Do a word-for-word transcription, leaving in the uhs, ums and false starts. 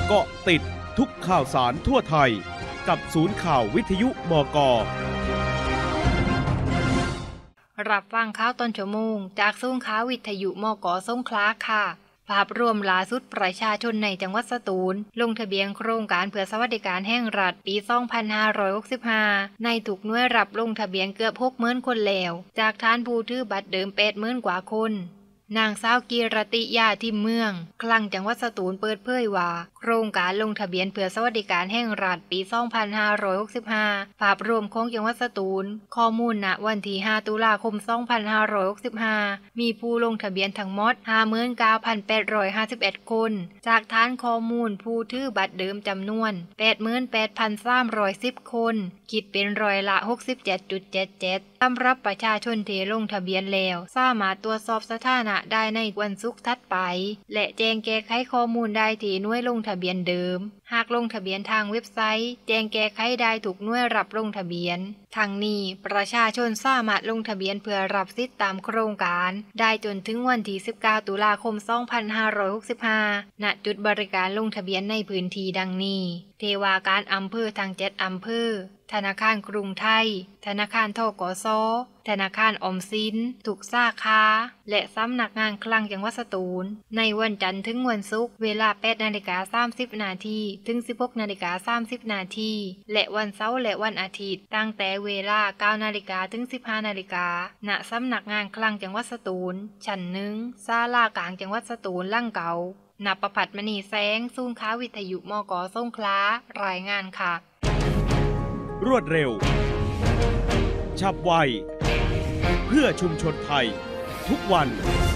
เกาะติดทุกข่าวสารทั่วไทยกับศูนย์ข่าววิทยุบก. รับฟังข่าวต้นชั่วโมงจากศูนย์ข่าววิทยุมก.สงขลาค่ะภาพรวมล่าสุดประชาชนในจังหวัดสตูลลงทะเบียนโครงการเพื่อสวัสดิการแห่งรัฐปี สองพันห้าร้อยหกสิบห้า ในทุกหน่วยรับลงทะเบียนเกือบ หกหมื่น คนแล้วจากฐานผู้ถือบัตรเดิม แปดหมื่น กว่าคนนางสาวกีรติยาทิมเมืองคลังจังหวัดสตูลเปิดเผยว่าโครงการลงทะเบียนเพื่อสวัสดิการแห่งรัฐปี สองพันห้าร้อยหกสิบห้า ภาพรวมของจังหวัดสตูลข้อมูลณวันที่ ห้า ตุลาคม สองพันห้าร้อยหกสิบห้า มีผู้ลงทะเบียนทั้งหมด ห้าหมื่นเก้าพันแปดร้อยห้าสิบเอ็ด คนจากฐานข้อมูลผู้ถือบัตรเดิมจำนวน แปดหมื่นแปดพันสามร้อยสิบ คนคิดเป็นร้อยละ หกสิบเจ็ดจุดเจ็ดเจ็ด สำหรับประชาชนที่ลงทะเบียนแล้วสามารถตรวจสอบสถานะได้ในวันศุกร์ถัดไปและแจ้งแก้ไขข้อมูลได้ที่หน่วยลงทะเบียนเดิมหากลงทะเบียนทางเว็บไซต์แจ้งแก้ไขได้ทุกหน่วยรับลงทะเบียนทั้งนี้ประชาชนสามารถลงทะเบียนเพื่อรับสิทธิตามโครงการได้จนถึงวันที่ สิบเก้า ตุลาคม สองพันห้าร้อยหกสิบห้า ณ จุดบริการลงทะเบียนในพื้นที่ดังนี้เทวาการอำเภอทั้งเจ็ดอำเภอธนาคารกรุงไทยธนาคารธกส.ธนาคารออมสินทุกสาขาและสำนักงานคลังจังหวัดสตูลในวันจันทร์ถึงวันศุกร์เวลา แปดนาฬิกาสามสิบนาทีถึง สิบหกนาฬิกาสามสิบนาทีและวันเสาร์และวันอาทิตย์ตั้งแต่เวลา เก้านาฬิกาถึง สิบห้านาฬิกาณสำนักงานคลังจังหวัดสตูลชั้นหนึ่งศาลากลางจังหวัดสตูลหลังเก่าณประภัสมณีแสงศูนย์ข่าววิทยุมก.สงขลารายงานค่ะรวดเร็วฉับไวเพื่อชุมชนไทยทุกวัน